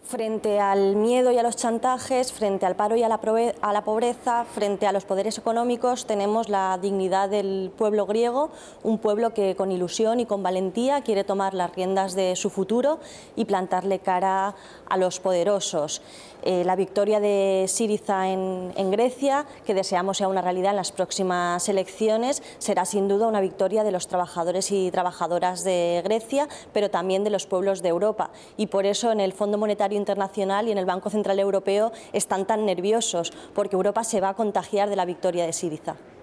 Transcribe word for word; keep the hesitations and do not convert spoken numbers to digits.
Frente al miedo y a los chantajes, frente al paro y a la, a la pobreza, frente a los poderes económicos, tenemos la dignidad del pueblo griego, un pueblo que con ilusión y con valentía quiere tomar las riendas de su futuro y plantarle cara a los poderosos. Eh, la victoria de Syriza en, en Grecia, que deseamos sea una realidad en las próximas elecciones, será sin duda una victoria de los trabajadores y trabajadoras de Grecia, pero también de los pueblos de Europa. Y por eso en el Fondo Monetario Internacional y en el Banco Central Europeo están tan nerviosos, porque Europa se va a contagiar de la victoria de Syriza.